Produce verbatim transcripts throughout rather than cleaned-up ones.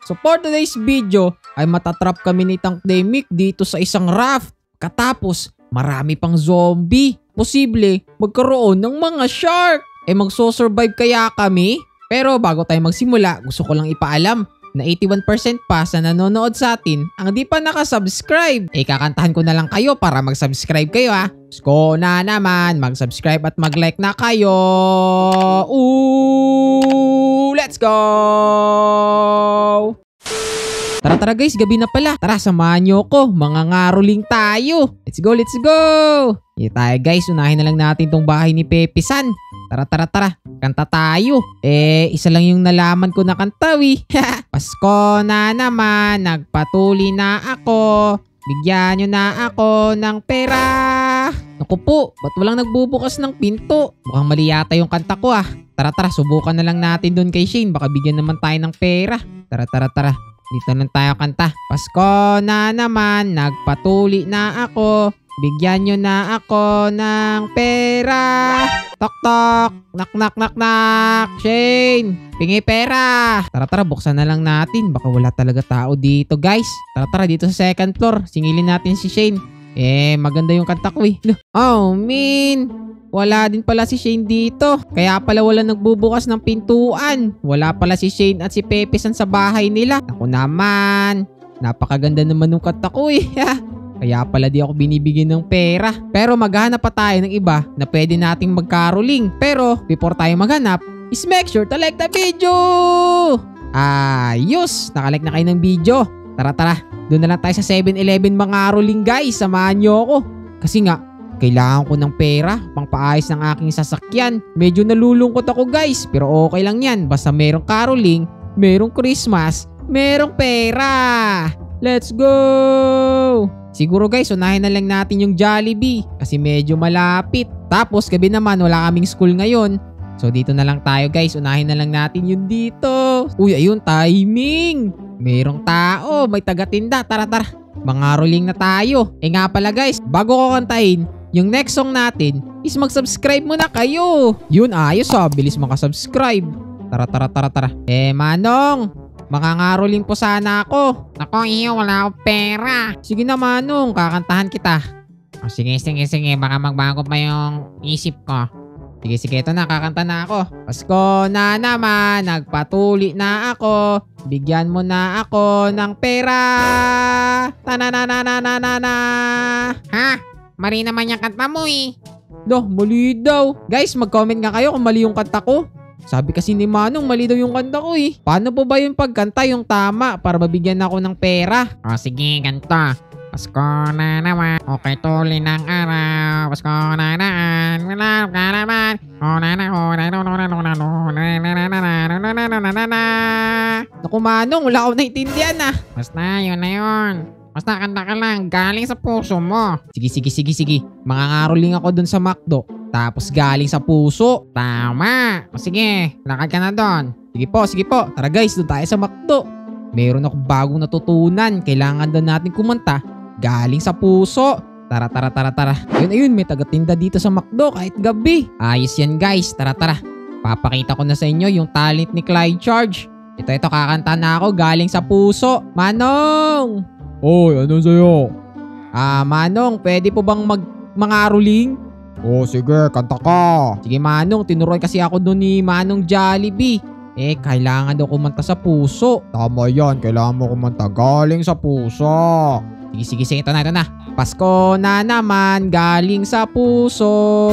So for today's video ay matatrap kami ni Tank Demic dito sa isang raft. Katapos marami pang zombie. Posible magkaroon ng mga shark. Eh magso-survive kaya kami? Pero bago tayo magsimula, gusto ko lang ipaalam na eighty-one percent pa sa nanonood sa atin ang di pa nakasubscribe. Eh kakantahan ko na lang kayo para mag-subscribe kayo ha. Sko na naman, mag-subscribe at mag-like na kayo. Ooh, let's go! Tara tara guys, gabi na pala. Tara samahan nyo ko, mga ngaruling tayo. Let's go, let's go! Hindi tayo guys, unahin na lang natin tong bahay ni Pepe San. Tara tara tara, kanta tayo. Eh, isa lang yung nalaman ko na kantawi. Pasko na naman, nagpatuli na ako. Bigyan nyo na ako ng pera. Naku po, ba't walang nagbubukas ng pinto? Mukhang mali yata yung kanta ko ah. Tara tara, subukan na lang natin doon kay Shane. Baka bigyan naman tayo ng pera. Tara tara tara, dito lang tayo kanta. Pasko na naman, nagpatuli na ako. Bigyan nyo na ako ng pera. Tok tok, nak nak nak nak. Shane, pingi pera. Tara tara, buksan na lang natin. Baka wala talaga tao dito guys. Tara tara, dito sa second floor. Singilin natin si Shane. Eh, maganda yung kanta ko eh. Oh man, wala din pala si Shane dito. Kaya pala wala nagbubukas ng pintuan. Wala pala si Shane at si Pepe San sa bahay nila. Ako naman, napakaganda naman ng kanta ko eh. Kaya pala di ako binibigyan ng pera. Pero maghanap pa tayo ng iba na pwede nating magkaroling. Pero before tayo maghanap, is make sure to like the video! Ayos! Nakalike na kayo ng video. Tara tara, doon na lang tayo sa seven eleven mangaroling guys. Samahan nyo ako. Kasi nga, kailangan ko ng pera pang paayos ng aking sasakyan. Medyo nalulungkot ako guys. Pero okay lang yan. Basta merong caroling, merong Christmas, merong pera. Let's go! Siguro guys, unahin na lang natin yung Jollibee kasi medyo malapit. Tapos gabi naman, wala kaming school ngayon. So dito na lang tayo guys, unahin na lang natin yung dito. Uy, ayun, timing. Merong tao, may taga-tinda. Tara tara, mangaroling na tayo. Eh nga pala guys, bago ko kantahin yung next song natin is mag-subscribe muna kayo. Yun, ayos ah, bilis makasubscribe. Tara tara tara tara. Eh Manong, mangangaroling po sana ako. Ako iyo, wala akong pera. Sige na Manong, kakantahan kita. O, sige, sige, sige. Baka magbago pa yung isip ko. Sige, sige. Ito na, kakanta na ako. Pasko na naman, nagpatuli na ako. Bigyan mo na ako ng pera. Tanananananana. Ha? Mali naman yung kanta mo eh. Dah, mali daw. Guys, mag-comment nga kayo kung mali yung kanta ko. Sabi kasi ni Manong, mali daw yung kanta ko eh. Paano po ba yung pagkanta yung tama para mabigyan ako ng pera? O sige, ganito. Pasko na naman, okay tuli ng araw. Pasko na naman, wala ka naman. O na na, o na na, o na na, o na na, o na na, na na, na na, na na, na. Naku Manong, wala akong naintindihan ah. Basta yun na yun. Basta kanta ka lang, galing sa puso mo. Sige, sige, sige, sige. Mangangaroling ako dun sa McDo. Tapos galing sa puso. Tama. O sige, lakad ka na doon. Sige po, sige po. Tara guys, doon tayo sa McDo. Meron akong bagong natutunan. Kailangan daw natin kumanta galing sa puso. Tara, tara, tara, tara. Ayun, ayun, may tagatinda dito sa McDo kahit gabi. Ayos yan guys. Tara, tara. Papakita ko na sa inyo yung talent ni Clyde Charge. Ito, ito, kakanta na ako galing sa puso. Manong! Oy, ano sa'yo? Ah, Manong, pwede po bang mag mangaroling? Oh, sige, kanta ka. Sige Manong, tinuruan kasi ako doon ni Manong Jollibee. Eh, kailangan daw kumanta sa puso. Tama yan, kailangan mo kumanta galing sa puso. Sige, sige, sige, ito na, ito na. Pasko na naman, galing sa puso.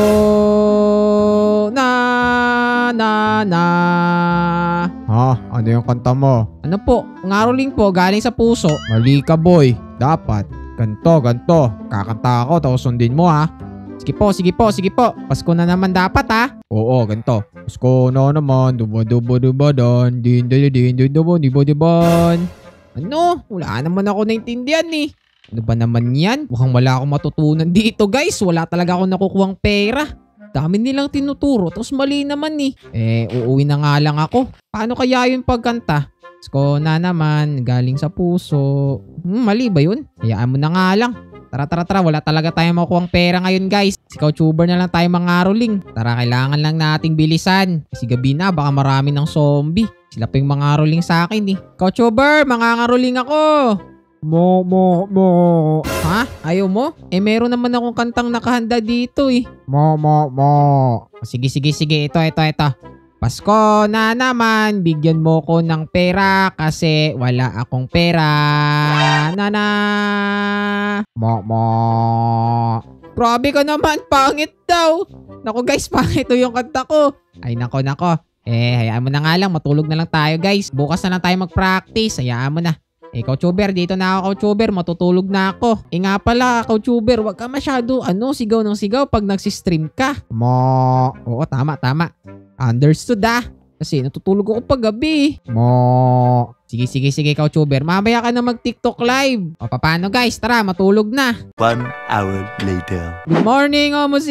Na, na, na. Ha? Ano yung kanta mo? Ano po? Ngaroling po, galing sa puso. Mali ka boy. Dapat, ganto, ganto. Kakanta ako, tapos sundin mo ha. Sige po, sige po, sige po. Pasko na naman dapat ha. Oo, ganto. Pasko na naman, dubo dubo dubo don. Din din din din dubo dubo dubon. Ano? Wala naman ako naintindihan eh. Ano ba naman yan? Mukhang wala akong matutunan dito guys. Wala talaga akong nakukuhang pera. Dami nilang tinuturo, tapos mali naman eh. Eh, uuwi na nga lang ako. Paano kaya yung pagkanta? Pasko na naman, galing sa puso. Hmm, mali ba yun? Hayaan mo na nga lang. Tara, tara, tara. Wala talaga tayong makukuhang pera ngayon, guys. Sikaw tuber na lang tayo mangaroling. Tara, kailangan lang nating bilisan. Kasi gabi na, baka marami ng zombie. Sila pa yung mga rolling sa akin eh. Coachober, mangangaroling ako. Mo, mo, mo. Ha? Ayaw mo? Eh meron naman akong kantang nakahanda dito eh. Mo, mo, mo. Sige, sige, sige. Ito, ito, ito. Pasko na naman, bigyan mo ko ng pera kasi wala akong pera. Nana. Mo, mo. Grabe ka naman, pangit daw. Naku guys, pangit to yung kanta ko. Ay nako, nako. Eh, hayaan mo na nga lang, matulog na lang tayo guys. Bukas na lang tayo mag-practice, hayaan mo na. Eh, Coachober, dito na ako, Coachober. Matutulog na ako. Eh nga pala, Coachober, wag ka masyado, ano, sigaw ng sigaw pag nagsistream ka. Mo, Oo, tama, tama. Understood ah. Kasi natutulog ako pag gabi. mo. Sige, sige, sige, Coachober. Mamaya ka na mag-TikTok live. O, paano guys? Tara, matulog na. One hour later. Good morning, Omo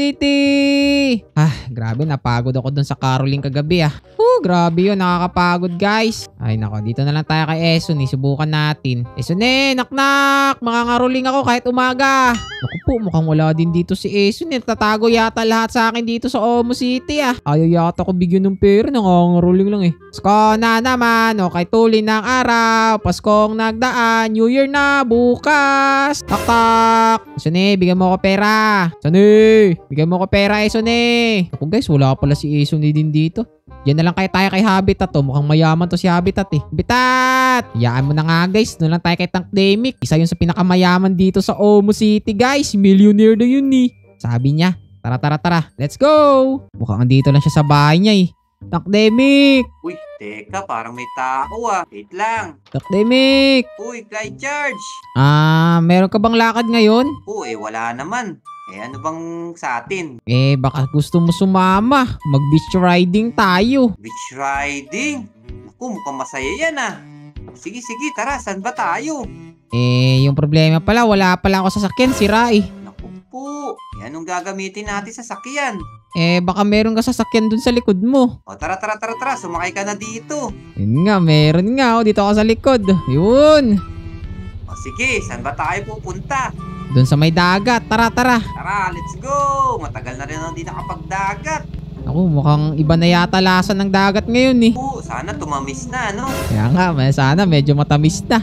City! Ah, grabe, napagod ako dun sa caroling kagabi ah. Oh, grabe yun, nakakapagod guys. Ay nako, dito na lang tayo kay Eson, isubukan natin. Eson eh, naknak! Mangangaroling ako kahit umaga. Naku po, mukhang wala din dito si Eson eh. Tatago yata lahat sa akin dito sa Omo City ah. Ayaw yata ko bigyan ng pera, nangangaroling lang eh. Pasko na naman, okay tuloy ng araw. Paskong nagdaan, New Year na, bukas. Tak-tak! Eson eh, bigyan mo ako pera. Eson eh, bigyan mo ako pera, Eson eh. Naku guys, wala pala si Eson eh din dito. Diyan na lang kayo tayo kay Habitat to. Mukhang mayaman to si Habitat eh. Habitat! Hayaan mo na nga guys. Doon lang tayo kay Tankdemic. Isa yun sa pinakamayaman dito sa Omo City guys. Millionaire na yun eh. Sabi niya, tara tara tara. Let's go! Mukhang andito lang siya sa bahay niya eh. Tankdemic! Uy, teka, parang may tao ah. Wait lang. Tankdemic! Uy, Clyde Charge. Ah, meron ka bang lakad ngayon? Oo, eh, wala naman. Eh, ano bang sa atin? Eh, baka gusto mo sumama. Mag-beach riding tayo. Beach riding? Naku, mukhang masaya yan ah. Sige, sige, tara, saan ba tayo? Eh, yung problema pala, wala pala ako sasakyan, sira eh. Naku po, eh, anong gagamitin natin sa sakyan? Eh, baka meron ka sasakyan dun sa likod mo. O, tara, tara, tara, tara, sumakay ka na dito. Yun nga, meron nga. Oh, dito ako sa likod. Yun. O, sige, saan ba tayo pupunta? Doon sa may dagat. Tara, tara. Tara, let's go! Matagal na rin ako hindi nakapagdagat. Ako, mukhang iba na yata lasa ng dagat ngayon eh. Oo, sana tumamis na, no? Kaya nga, may- sana medyo matamis na.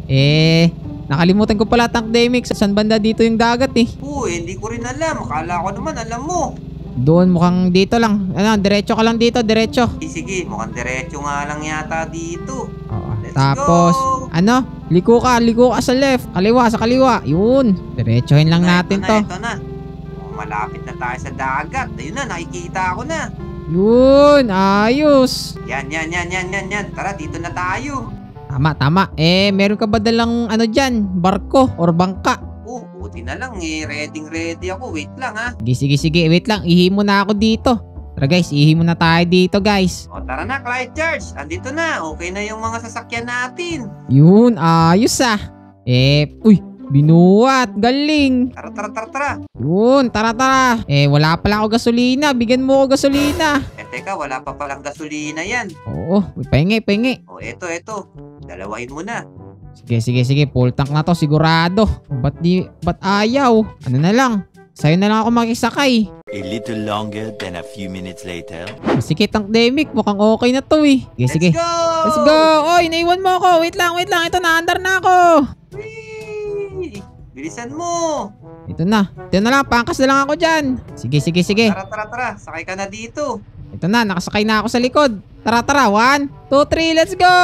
Eh, nakalimutan ko pala Tankdemic. Saan banda dito yung dagat eh? Oo, eh, hindi ko rin alam. Akala ko naman, alam mo. Doon, mukhang dito lang. Ano, diretso ka lang dito, diretso. Eh, sige, mukhang diretso nga lang yata dito. Oo. Let's Tapos, go! ano? Liko ka, liko ka sa left. Kaliwa, sa kaliwa. Yun. Diretsohin lang Ito na, natin ito to. Na, ito na. Oh, malapit na tayo sa dagat. Ayun na, nakikita ko na. Yun, ayos. Yan, yan, yan, yan, yan, yan. Tara, dito na tayo. Tama, tama. Eh, meron ka ba dalang ano dyan? Barko or bangka? Oh, buti na lang eh. Ready, ready ako. Wait lang ha. Sige, sige, sige. Wait lang. Ihi mo na ako dito. Tara guys, ihi mo na tayo dito guys. O, tara na, Clyde Charge. Andito na. Okay na yung mga sasakyan natin. Yun, ayos ah. Eh, uy, binuhat. Galing. Tara, tara, tara, tara. Yun, tara, tara. Eh, wala pala ako gasolina. Bigyan mo ako gasolina. Eh, teka, wala pa palang gasolina yan. Oo, pengi, pengi. O, eto, eto. Dalawain mo na. Sige, sige, sige. Full tank na to, sigurado. Ba't di, ba't ayaw? Ano na lang? Sa'yo na lang ako makisakay. A little longer than a few minutes later. Sige, Tankdemic. Mukhang okay na to eh. Sige, sige. Let's go! Let's go! Oy, naiwan mo ako. Wait lang, wait lang. Ito, naandar na ako. Whee! Bilisan mo. Ito na. Ito na lang. Pangkas na lang ako dyan. Sige, sige, sige. Tara, tara, tara. Sakay ka na dito. Ito na. Nakasakay na ako sa likod. Tara, tara. One, two, three. Let's go!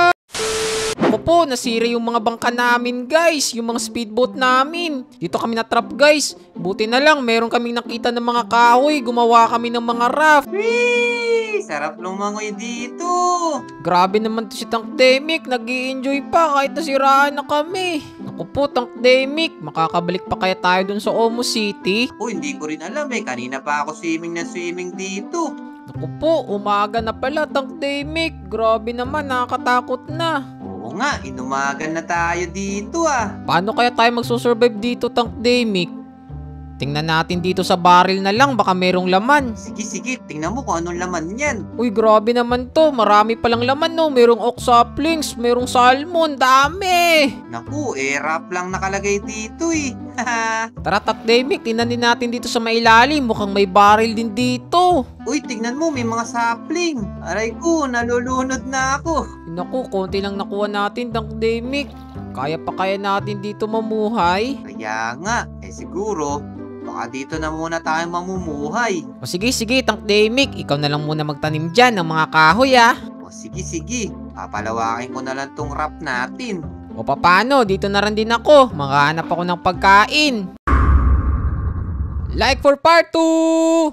Ako po, nasira yung mga bangka namin guys. Yung mga speedboat namin. Dito kami na-trap guys. Buti na lang, meron kaming nakita ng mga kahoy. Gumawa kami ng mga raft. Whee! Sarap lumangoy dito. Grabe naman to si Tankdemic. Nag-i-enjoy pa kahit nasiraan na kami. Naku po, Tankdemic. Makakabalik pa kaya tayo dun sa Omo City? Oh, hindi ko rin alam eh. Kanina pa ako swimming na swimming dito. Naku po, umaga na pala, Tankdemic. Grabe naman, nakakatakot na. Oo nga, inumagan na tayo dito ah. Paano kaya tayo magsusurvive dito, Tankdemic? Tingnan natin dito sa barrel na lang, baka merong laman. Sige, sige, tingnan mo kung anong laman yan. Uy, grabe naman to. Marami palang laman, no. Merong oxaplings, merong salmon, dami. Naku, eh, wrap lang nakalagay dito eh. Tara, Takdemic, tingnan din natin dito sa mailalim. Mukhang may barrel din dito. Uy, tignan mo, may mga sapling. Aray ko, nalulunod na ako. Naku, konti lang nakuha natin, Takdemic. Kaya pa kaya natin dito mamuhay? Kaya nga, eh siguro, baka dito na muna tayo mamumuhay. O sige, sige, Takdemic. Ikaw na lang muna magtanim dyan ng mga kahoy, ah. O sige, sige, papalawakin ko na lang tong wrap natin. O paano, dito na rin din ako. Makahanap ako ng pagkain. Like for part two!